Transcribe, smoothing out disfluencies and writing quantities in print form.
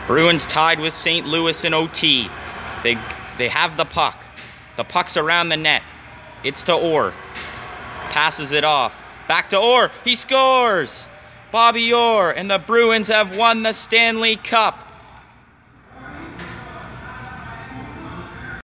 Bruins tied with St. Louis in OT. They have the puck. The puck's around the net. It's to Orr. Passes it off. Back to Orr. He scores! Bobby Orr, and the Bruins have won the Stanley Cup.